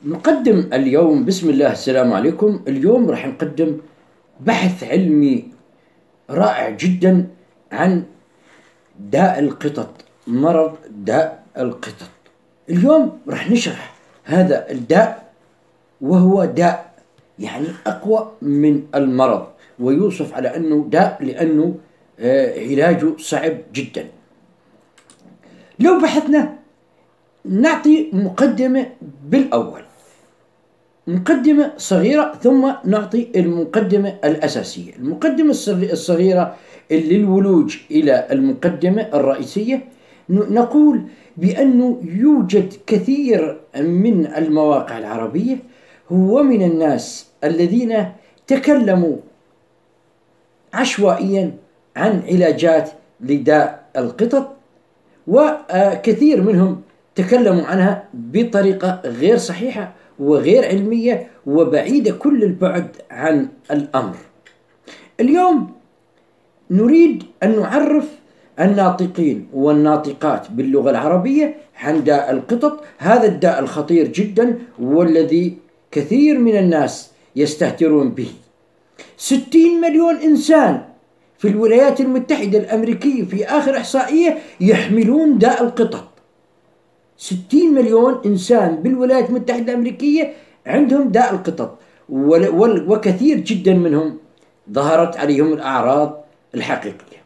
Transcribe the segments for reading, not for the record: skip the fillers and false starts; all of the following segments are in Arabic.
نقدم اليوم بسم الله السلام عليكم. اليوم راح نقدم بحث علمي رائع جدا عن داء القطط، مرض داء القطط. اليوم راح نشرح هذا الداء، وهو داء يعني أقوى من المرض، ويوصف على أنه داء لأنه علاجه صعب جدا. لو بحثنا نعطي مقدمة بالأول، مقدمة صغيرة، ثم نعطي المقدمة الأساسية. المقدمة الصغيرة للولوج إلى المقدمة الرئيسية، نقول بأنه يوجد كثير من المواقع العربية ومن الناس الذين تكلموا عشوائيا عن علاجات لداء القطط، وكثير منهم تكلموا عنها بطريقة غير صحيحة وغير علمية وبعيدة كل البعد عن الأمر. اليوم نريد أن نعرف الناطقين والناطقات باللغة العربية عن داء القطط، هذا الداء الخطير جدا والذي كثير من الناس يستهترون به. 60 مليون إنسان في الولايات المتحدة الأمريكية في آخر إحصائية يحملون داء القطط. 60 مليون إنسان بالولايات المتحدة الأمريكية عندهم داء القطط، وكثير جدا منهم ظهرت عليهم الأعراض الحقيقية.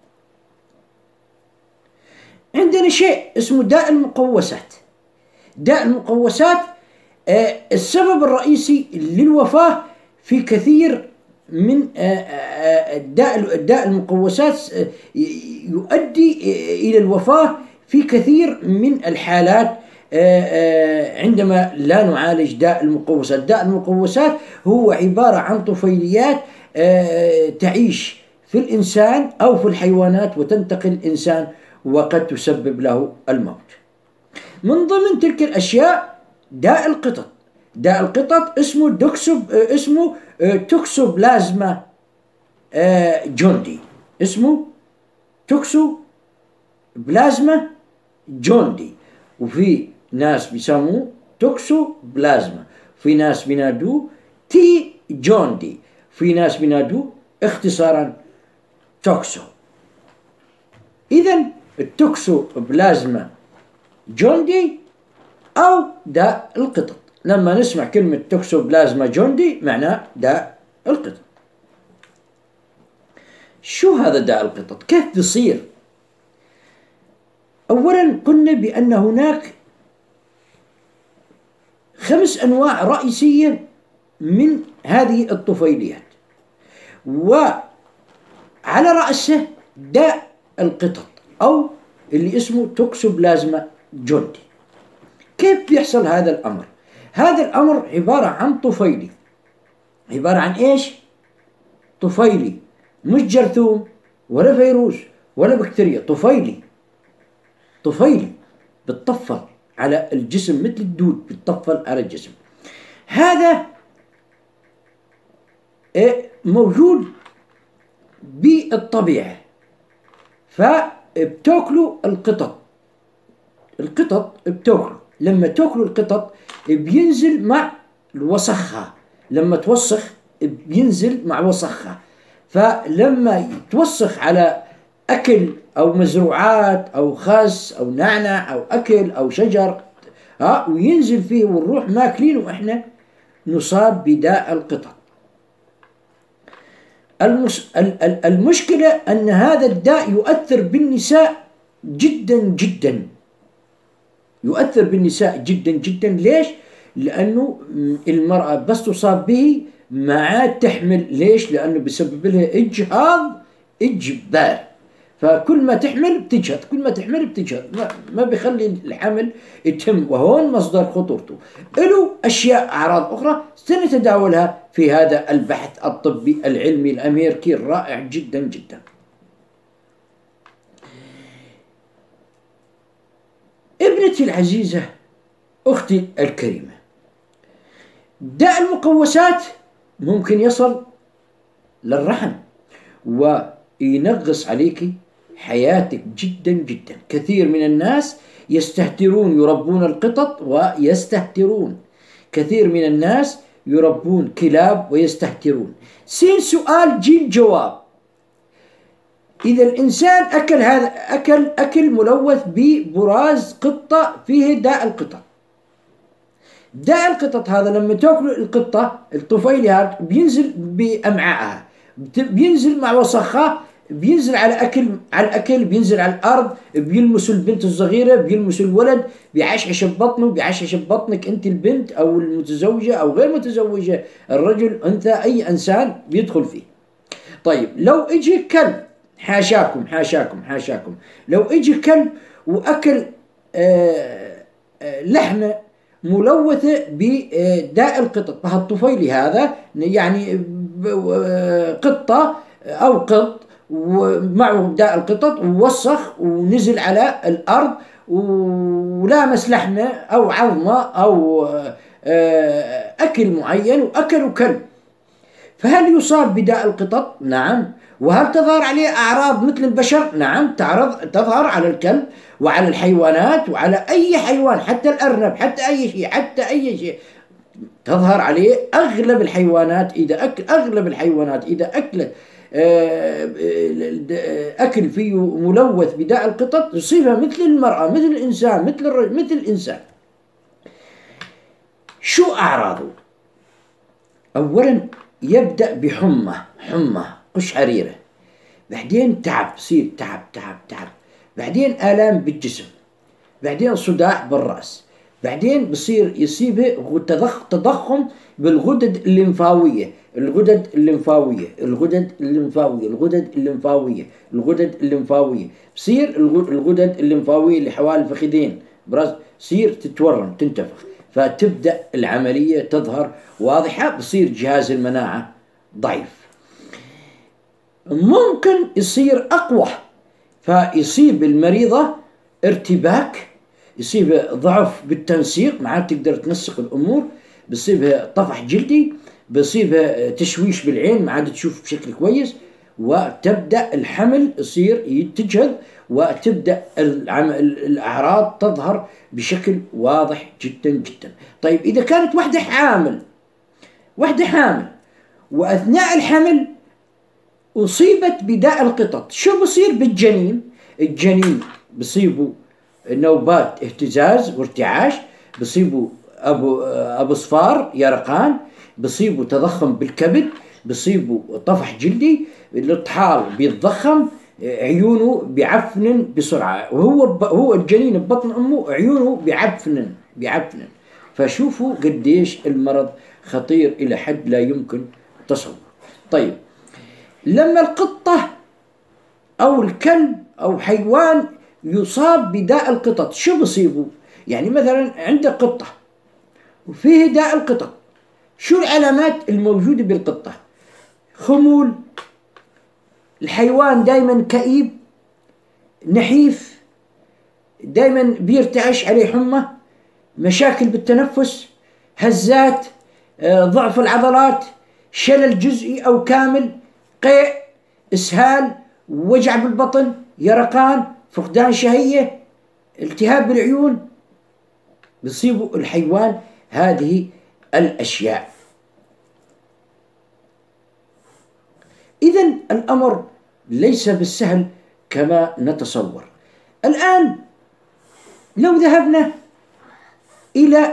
عندنا شيء اسمه داء المقوسات. داء المقوسات السبب الرئيسي للوفاة في كثير من داء المقوسات يؤدي إلى الوفاة في كثير من الحالات عندما لا نعالج داء المقوسات. داء المقوسات هو عبارة عن طفيليات تعيش في الإنسان أو في الحيوانات وتنتقل الإنسان وقد تسبب له الموت. من ضمن تلك الأشياء داء القطط. داء القطط اسمه توكسوبلازما جوندي. اسمه توكسوبلازما جوندي، وفي ناس بيسموه توكسوبلازما، في ناس بينادوه تي جوندي، في ناس بينادوه اختصارا توكسو. إذن التوكسوبلازما جوندي أو داء القطط. لما نسمع كلمة توكسوبلازما جوندي معناه داء القطط. شو هذا داء القطط؟ كيف بيصير؟ أولا قلنا بأن هناك 5 أنواع رئيسية من هذه الطفيليات، وعلى رأسه داء القطط أو اللي اسمه توكسوبلازما جوندي. كيف بيحصل هذا الأمر؟ هذا الأمر عبارة عن طفيلي. عبارة عن إيش؟ طفيلي، مش جرثوم ولا فيروس ولا بكتيريا. طفيلي بتطفل على الجسم مثل الدود، بتطفل على الجسم. هذا موجود بالطبيعة، فبتاكلوا القطط بتاكلوا. لما تاكلوا القطط بينزل مع الوسخة، لما توسخ بينزل مع وسخة، فلما يتوسخ على أكل أو مزروعات أو خس أو نعنع أو أكل أو شجر وينزل فيه ونروح ماكلين وإحنا نصاب بداء القطط. المشكلة أن هذا الداء يؤثر بالنساء جدا جدا، يؤثر بالنساء جدا جدا. ليش؟ لأنه المرأة بس تصاب به ما عاد تحمل. ليش؟ لأنه بسبب لها إجبار، فكل ما تحمل بتجهض، كل ما تحمل بتجهض، ما بيخلي الحمل يتم، وهون مصدر خطورته. له أشياء أعراض أخرى سنتداولها في هذا البحث الطبي العلمي الأمريكي الرائع جدا جدا. ابنتي العزيزة، أختي الكريمة، داء المقوسات ممكن يصل للرحم وينغص عليك حياتك جدا جدا. كثير من الناس يستهترون، يربون القطط ويستهترون. كثير من الناس يربون كلاب ويستهترون. سين سؤال جيم جواب. إذا الإنسان أكل هذا أكل ملوث ببراز قطة فيه داء القطط. داء القطط هذا لما تأكل القطة الطفيلي هذا بينزل بأمعائها، بينزل مع وسخها، بينزل على الأكل، بينزل على الأرض، بيلمس البنت الصغيرة، بيلمس الولد، بيعشعش ببطنه، بيعشعش ببطنك أنت البنت أو المتزوجة أو غير متزوجة، الرجل أنت أي إنسان بيدخل فيه. طيب لو إجي كلب، حاشاكم حاشاكم حاشاكم، لو إجي كلب وأكل لحمة ملوثة بداء القطط، فهالطفيلي هذا يعني قطة أو قط ومعه داء القطط ووسخ ونزل على الأرض ولامس لحمة أو عظمة أو أكل معين وأكله كلب، فهل يصاب بداء القطط؟ نعم. وهل تظهر عليه أعراض مثل البشر؟ نعم، تظهر على الكلب وعلى الحيوانات وعلى أي حيوان، حتى الأرنب، حتى أي شيء، حتى أي شيء تظهر عليه. أغلب الحيوانات إذا أكلت أكل فيه ملوث بداء القطط يصيبها مثل المرأة، مثل الإنسان، مثل الرجل، مثل الإنسان. شو أعراضه؟ أولا يبدأ بحمى قشعريرة، بعدين تعب، يصير تعب، بعدين آلام بالجسم، بعدين صداع بالرأس، بعدين يصيبه تضخم بالغدد الليمفاوية، بصير الغدد الليمفاوية اللي حوالي الفخذين براس تصير تتورم، تنتفخ، فتبدأ العملية تظهر واضحة، بصير جهاز المناعة ضعيف. ممكن يصير أقوى، فيصيب المريضة ارتباك، يصيبها ضعف بالتنسيق، ما عاد تقدر تنسق الأمور، بيصيبها طفح جلدي، بيصيبها تشويش بالعين، ما عاد تشوف بشكل كويس، وتبدأ الحمل يصير تجهض، وتبدأ الأعراض تظهر بشكل واضح جدا جدا. طيب إذا كانت واحدة حامل وأثناء الحمل أصيبت بداء القطط، شو بصير بالجنين؟ الجنين بصيبه نوبات اهتزاز وارتعاش، بصيبه أبو صفار يرقان، بصيبه تضخم بالكبد، بصيبه طفح جلدي، الطحال بيتضخم، عيونه بيعفنن بسرعة، وهو الجنين ببطن أمه عيونه بيعفنن. فشوفوا قديش المرض خطير إلى حد لا يمكن تصور. طيب لما القطة أو الكلب أو حيوان يصاب بداء القطط، شو بصيبه؟ يعني مثلا عندك قطة وفيه داء القطط، شو العلامات الموجودة بالقطة؟ خمول، الحيوان دائما كئيب، نحيف، دائما بيرتعش عليه حمى، مشاكل بالتنفس، هزات، ضعف العضلات، شلل جزئي أو كامل، قيء، إسهال، وجع بالبطن، يرقان، فقدان شهية، التهاب بالعيون، بيصيب الحيوان هذه الأشياء. إذن الأمر ليس بالسهل كما نتصور. الآن لو ذهبنا إلى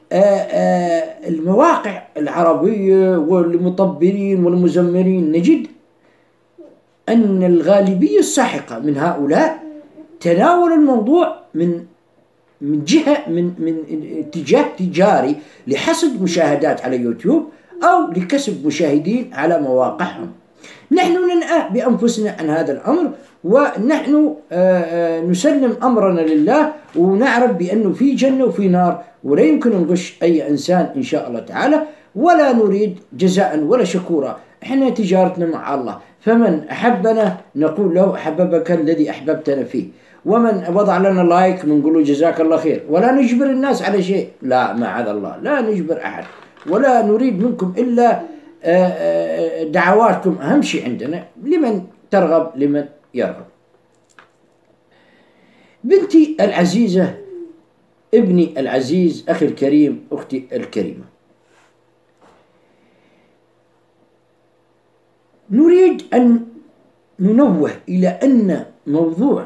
المواقع العربية والمطبرين والمزمرين، نجد أن الغالبية الساحقة من هؤلاء تناول الموضوع من جهة من اتجاه تجاري لحصد مشاهدات على يوتيوب أو لكسب مشاهدين على مواقعهم. نحن ننأى بأنفسنا عن هذا الأمر، ونحن نسلم أمرنا لله، ونعرف بأنه في جنة وفي نار، ولا يمكن نغش أي إنسان إن شاء الله تعالى، ولا نريد جزاء ولا شكورا، إحنا تجارتنا مع الله. فمن أحبنا نقول له أحببك الذي أحببتنا فيه، ومن وضع لنا لايك بنقول له جزاك الله خير، ولا نجبر الناس على شيء، لا معاذ الله، لا نجبر أحد، ولا نريد منكم إلا دعواتكم أهم شيء عندنا، لمن ترغب لمن يرغب. بنتي العزيزة، ابني العزيز، أخي الكريم، أختي الكريمة، نريد أن ننوه إلى أن موضوع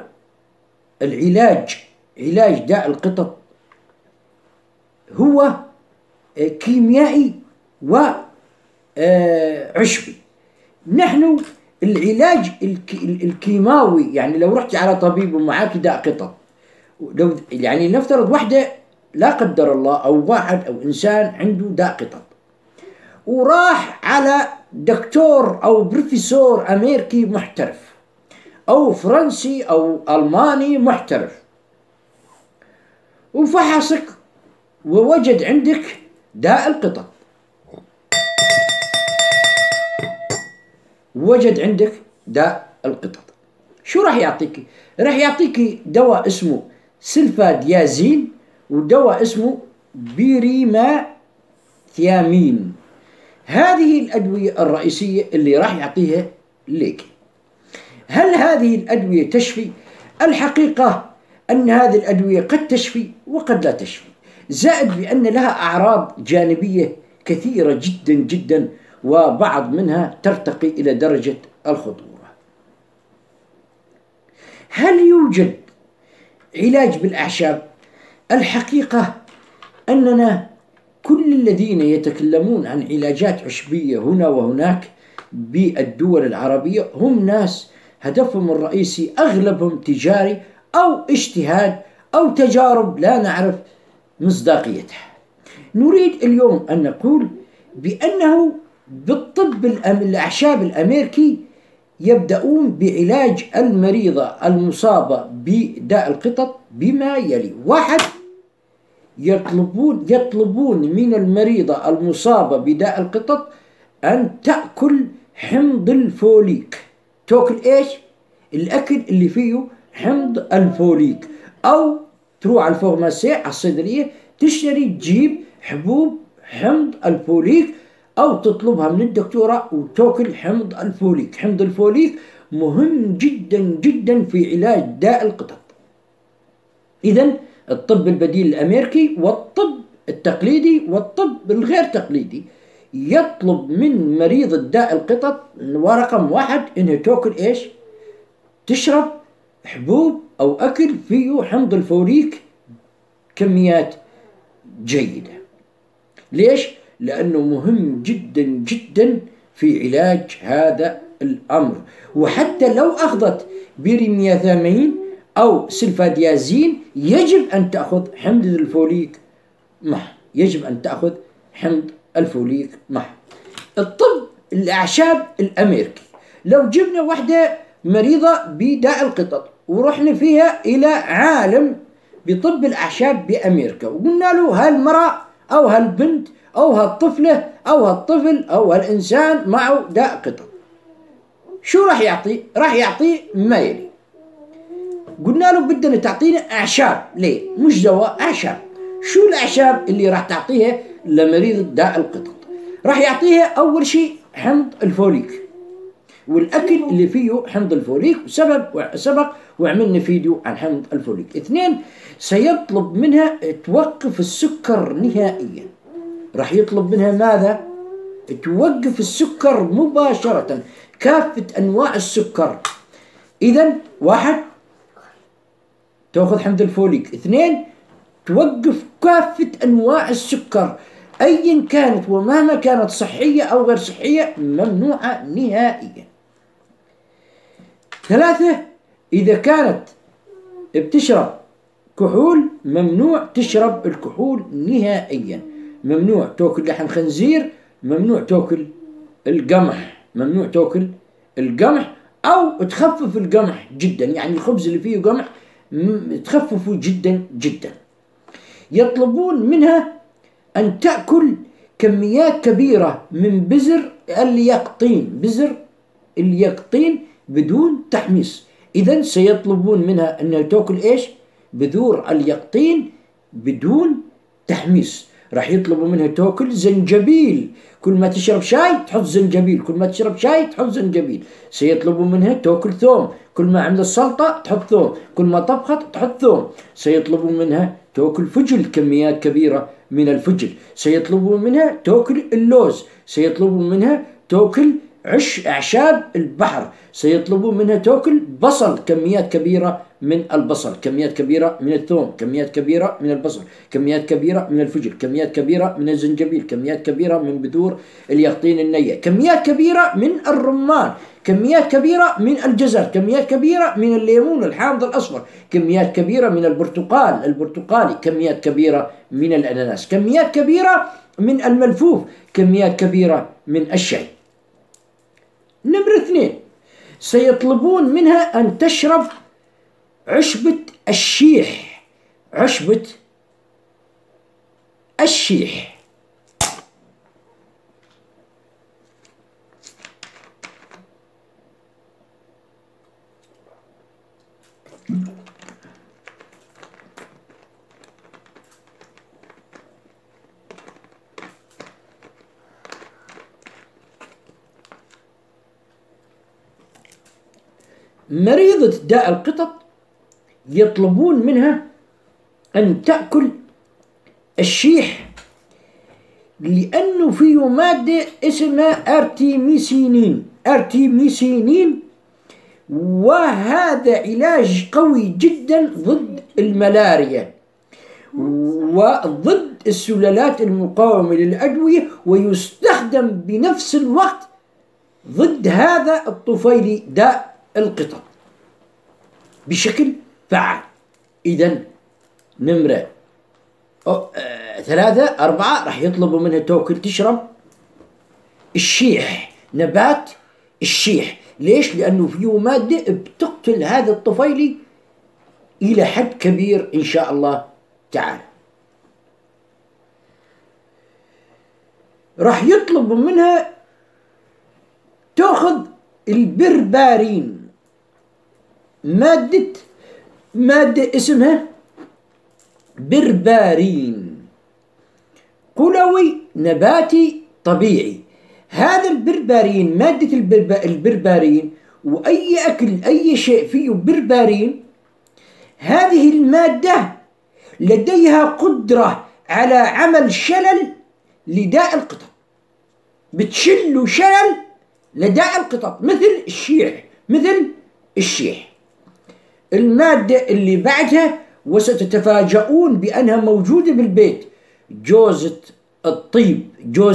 علاج داء القطط هو كيميائي وعشبي. نحن العلاج الكيماوي، يعني لو رحت على طبيب ومعاك داء قطط، لو يعني نفترض واحدة لا قدر الله أو واحد أو إنسان عنده داء قطط وراح على دكتور أو بروفيسور أمريكي محترف أو فرنسي أو ألماني محترف وفحصك ووجد عندك داء القطط، شو راح يعطيك؟ راح يعطيك دواء اسمه سلفاديازين ودواء اسمه بيريماثيامين. هذه الأدوية الرئيسية اللي راح يعطيها لك. هل هذه الأدوية تشفي؟ الحقيقة أن هذه الأدوية قد تشفي وقد لا تشفي، زائد بأن لها أعراض جانبية كثيرة جدا جدا، وبعض منها ترتقي إلى درجة الخطورة. هل يوجد علاج بالأعشاب؟ الحقيقة أننا كل الذين يتكلمون عن علاجات عشبية هنا وهناك بالدول العربية هم ناس هدفهم الرئيسي أغلبهم تجاري أو اجتهاد أو تجارب لا نعرف مصداقيتها. نريد اليوم أن نقول بأنه بالطب الأعشاب الأمريكي يبدأون بعلاج المريضة المصابة بداء القطط بما يلي: واحد، يطلبون من المريضة المصابة بداء القطط أن تأكل حمض الفوليك. تأكل إيش؟ الأكل اللي فيه حمض الفوليك، أو تروح على الفارماسي على الصيدلية تشتري تجيب حبوب حمض الفوليك، أو تطلبها من الدكتورة وتأكل حمض الفوليك. حمض الفوليك مهم جدا جدا في علاج داء القطط. إذن الطب البديل الأمريكي والطب التقليدي والطب الغير تقليدي يطلب من مريض داء القطط ورقم واحد إنه تأكل إيش؟ تشرب حبوب أو أكل فيه حمض الفوليك كميات جيدة. ليش؟ لأنه مهم جدا جدا في علاج هذا الأمر. وحتى لو أخذت بيريميثامين أو سلفاديازين يجب أن تأخذ حمض الفوليك معه، الطب الأعشاب الأمريكي، لو جبنا واحدة مريضة بداء القطط ورحنا فيها إلى عالم بطب الأعشاب بأمريكا وقلنا له هالمرأة أو هالبنت أو هالطفلة أو هالطفل أو هالإنسان معه داء قطط، شو راح يعطي؟ راح يعطي ما يلي. قلنا له بدنا تعطينا أعشاب. ليه؟ مش دواء، أعشاب. شو الأعشاب اللي راح تعطيها لمريض داء القطط؟ راح يعطيها أول شيء حمض الفوليك، والأكل اللي فيه حمض الفوليك سبق وعملنا فيديو عن حمض الفوليك. 2، سيطلب منها توقف السكر نهائيا. راح يطلب منها ماذا؟ توقف السكر مباشرة، كافة أنواع السكر. إذن 1، تأخذ حمض الفوليك. 2، توقف كافة أنواع السكر أيا كانت ومهما كانت صحية أو غير صحية، ممنوعة نهائيا. 3، إذا كانت بتشرب كحول ممنوع تشرب الكحول نهائيا، ممنوع تأكل لحم خنزير، ممنوع تأكل القمح، أو تخفف القمح جدا، يعني الخبز اللي فيه قمح تخففه جدا جدا. يطلبون منها أن تأكل كميات كبيرة من بذر اليقطين بدون تحميص. إذن سيطلبون منها أن تأكل إيش؟ بذور اليقطين بدون تحميص. راح يطلبوا منها تأكل زنجبيل، كل ما تشرب شاي تحط زنجبيل، كل ما تشرب شاي تحط زنجبيل. سيطلبوا منها تأكل ثوم، كل ما عملت السلطة تحط ثوم، كل ما طبخت تحط ثوم. سيطلبوا منها تأكل فجل، كميات كبيرة من الفجل. سيطلبوا منها تأكل اللوز، سيطلبوا منها تأكل أعشاب البحر، سيطلبون منها تأكل بصل، كميات كبيرة من البصل، كميات كبيرة من الثوم، كميات كبيرة من البصل، كميات كبيرة من الفجل، كميات كبيرة من الزنجبيل، كميات كبيرة من بذور اليقطين النية، كميات كبيرة من الرمان، كميات كبيرة من الجزر، كميات كبيرة من الليمون الحامض الأصفر، كميات كبيرة من البرتقالي، كميات كبيرة من الأناناس، كميات كبيرة من الملفوف، كميات كبيرة من الشاي. نمرة 2، سيطلبون منها أن تشرب عشبة الشيح. عشبة الشيح. مريضة داء القطط يطلبون منها أن تأكل الشيح، لأنه فيه مادة اسمها أرتيميسينين، وهذا علاج قوي جدا ضد الملاريا وضد السلالات المقاومة للأدوية، ويستخدم بنفس الوقت ضد هذا الطفيلي داء القطط بشكل فعال. إذن نمرة 3 4 راح يطلبوا منها تأكل تشرب الشيح، نبات الشيح. ليش؟ لأنه فيه مادة بتقتل هذا الطفيلي إلى حد كبير إن شاء الله تعالى. راح يطلبوا منها تأخذ البربارين، مادة اسمها بربارين، قلوي نباتي طبيعي. هذا البربارين، مادة البربارين، وأي أكل أي شيء فيه بربارين، هذه المادة لديها قدرة على عمل شلل لداء القطط، بتشل شلل لداء القطط مثل الشيح. المادة اللي بعدها وستتفاجؤون بأنها موجودة بالبيت، جوزة الطيب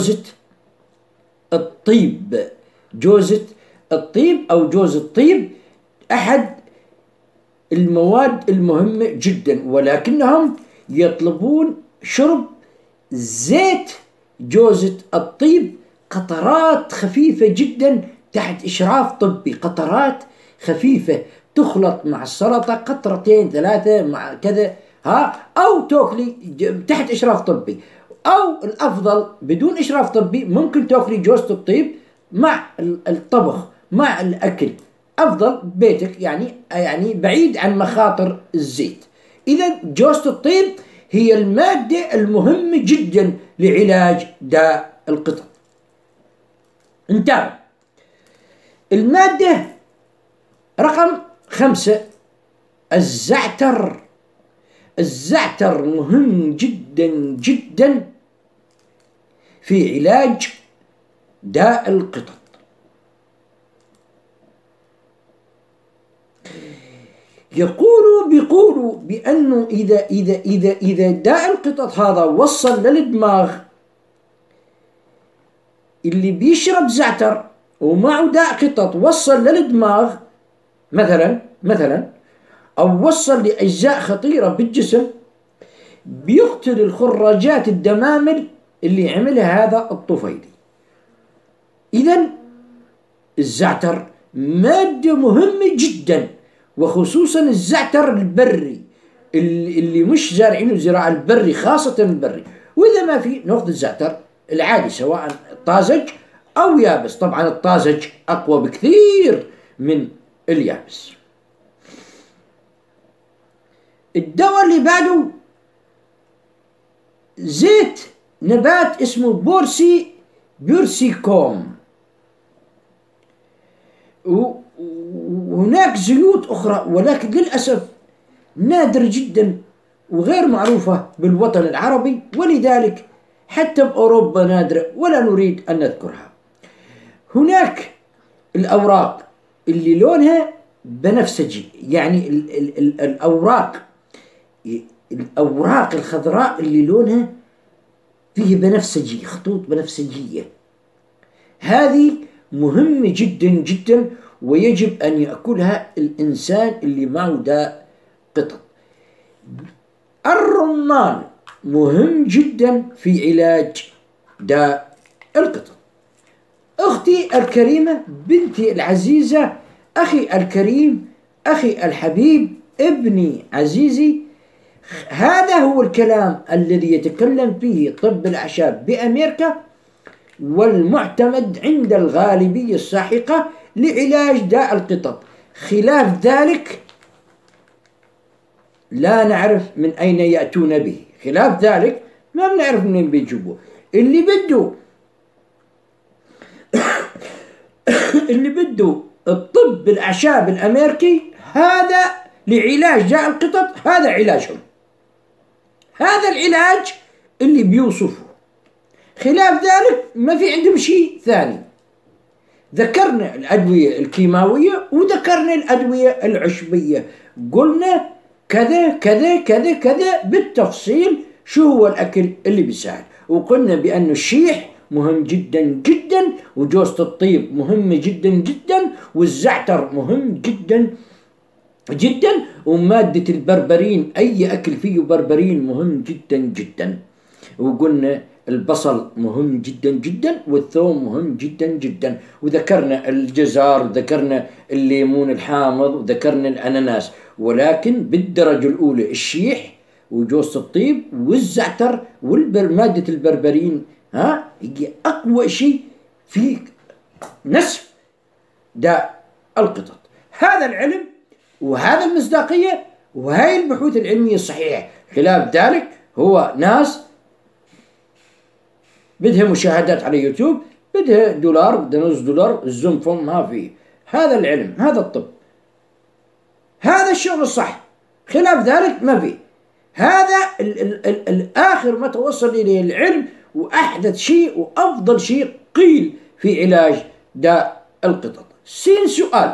أو جوز الطيب، أحد المواد المهمة جدا، ولكنهم يطلبون شرب زيت جوزة الطيب، قطرات خفيفة جدا تحت إشراف طبي، قطرات خفيفة تخلط مع السلطة، قطرتين 3 مع كذا، أو تأكلي تحت إشراف طبي، أو الأفضل بدون إشراف طبي ممكن تأكلي جوزة الطيب مع الطبخ مع الأكل، أفضل بيتك، يعني بعيد عن مخاطر الزيت. إذا جوزة الطيب هي المادة المهمة جدا لعلاج داء القطط. نتابع المادة رقم 5، الزعتر مهم جدا جدا في علاج داء القطط. بيقولوا بأنه إذا داء القطط هذا وصل للدماغ، اللي بيشرب زعتر ومعه داء قطط وصل للدماغ مثلا أو وصل لأجزاء خطيرة بالجسم، بيقتل الخراجات الدمامل اللي عملها هذا الطفيلي. إذن الزعتر مادة مهمة جدا، وخصوصا الزعتر البري اللي مش زارعينه الزراعة البري، خاصة البري. وإذا ما في نأخذ الزعتر العادي سواء طازج أو يابس، طبعا الطازج أقوى بكثير من اليابس. الدواء اللي بعده زيت نبات اسمه بورسيكوم، وهناك زيوت أخرى ولكن للأسف نادر جدا وغير معروفة بالوطن العربي، ولذلك حتى بأوروبا نادرة ولا نريد أن نذكرها. هناك الأوراق اللي لونها بنفسجي، يعني الأوراق الخضراء اللي لونها فيه بنفسجي، خطوط بنفسجية، هذه مهمة جدا جدا، ويجب أن يأكلها الإنسان اللي معه داء قطط. الرمان مهم جدا في علاج داء القطط. أختي الكريمة، بنتي العزيزة، أخي الكريم، أخي الحبيب، ابني عزيزي، هذا هو الكلام الذي يتكلم فيه طب الأعشاب بأمريكا، والمعتمد عند الغالبية الساحقة لعلاج داء القطط. خلاف ذلك لا نعرف من أين يأتون به، خلاف ذلك ما بنعرف منين بيجيبوه. اللي بده الطب الأعشاب الأمريكي هذا لعلاج داء القطط، هذا علاجهم، هذا العلاج اللي بيوصفه. خلاف ذلك ما في عندهم شيء ثاني. ذكرنا الأدوية الكيماوية وذكرنا الأدوية العشبية، قلنا كذا كذا كذا كذا بالتفصيل شو هو الأكل اللي بيساعد، وقلنا بأن الشيح مهم جدا جدا، وجوزة الطيب مهمة جدا جدا، والزعتر مهم جدا جدا، ومادة البربرين أي أكل فيه بربرين مهم جدا جدا، وقلنا البصل مهم جدا جدا، والثوم مهم جدا جدا، وذكرنا الجزر، وذكرنا الليمون الحامض، وذكرنا الأناناس. ولكن بالدرجة الأولى الشيح وجوز الطيب والزعتر ومادة البربرين، هي أقوى شيء في نسف داء القطط. هذا العلم وهذا المصداقية وهاي البحوث العلمية الصحيحة. خلاف ذلك هو ناس بدها مشاهدات على يوتيوب، بدها دولار، بدها نص دولار، الزنفون ما فيه. هذا العلم، هذا الطب، هذا الشغل الصح. خلاف ذلك ما فيه. هذا الآخر ما توصل إليه العلم، وأحدث شيء وأفضل شيء قيل في علاج داء القطط. سؤال: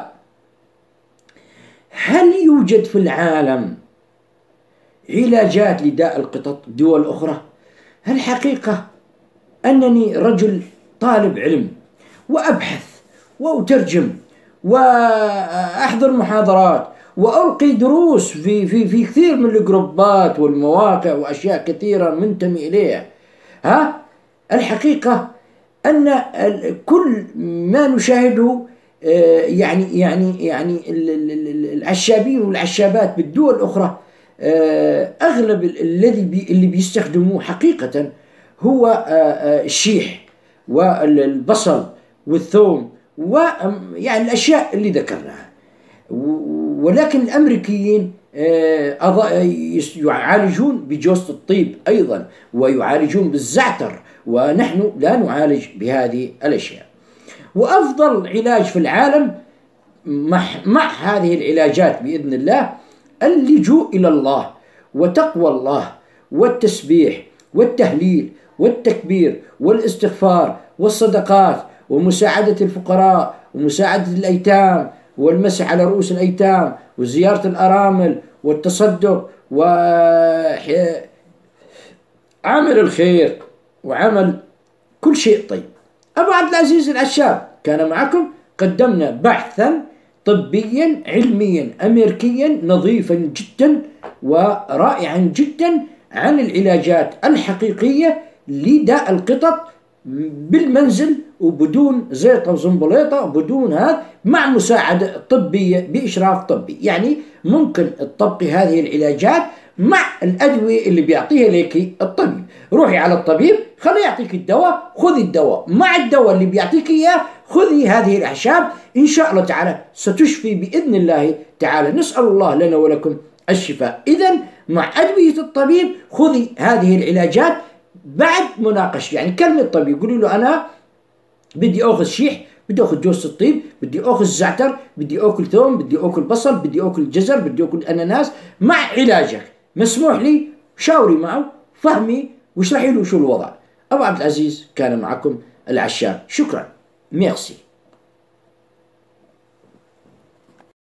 هل يوجد في العالم علاجات لداء القطط دول أخرى؟ الحقيقة أنني رجل طالب علم، وأبحث وأترجم وأحضر محاضرات وألقي دروس في كثير من الجروبات والمواقع وأشياء كثيرة منتمي إليها. الحقيقة أن كل ما نشاهده يعني العشابين والعشابات بالدول الأخرى، أغلب اللي بيستخدموه حقيقة هو الشيح والبصل والثوم ويعني الأشياء اللي ذكرناها. ولكن الأمريكيين يعالجون بجوز الطيب أيضا، ويعالجون بالزعتر، ونحن لا نعالج بهذه الأشياء. وأفضل علاج في العالم مع هذه العلاجات بإذن الله اللجوء إلى الله وتقوى الله والتسبيح والتهليل والتكبير والاستغفار والصدقات ومساعدة الفقراء ومساعدة الأيتام والمسح على رؤوس الأيتام وزيارة الأرامل والتصدق وعمل الخير وعمل كل شيء طيب. أبو عبد العزيز العشاب كان معكم. قدمنا بحثا طبيا علميا أمريكيا نظيفا جدا ورائعا جدا عن العلاجات الحقيقية لداء القطط بالمنزل، وبدون زيطة وزنبليطة، وبدون هذا، مع مساعدة طبية بإشراف طبي. يعني ممكن تطبقي هذه العلاجات مع الأدوية اللي بيعطيها لك الطبيب. روحي على الطبيب خليه يعطيك الدواء، خذي الدواء، مع الدواء اللي بيعطيك إياه خذي هذه الأعشاب، إن شاء الله تعالى ستشفي بإذن الله تعالى. نسأل الله لنا ولكم الشفاء. إذن مع أدوية الطبيب خذي هذه العلاجات بعد مناقشة. يعني كلمة الطبيب، قولي له أنا بدي أخذ شيح، بدي أخذ جوز الطيب، بدي أخذ زعتر، بدي أكل ثوم، بدي أكل بصل، بدي أكل جزر، بدي أكل أناناس مع علاجك، مسموح لي؟ شاوري معه، فهمي واشرحي له شو الوضع. أبو عبد العزيز كان معكم العشاب. شكرا، ميرسي.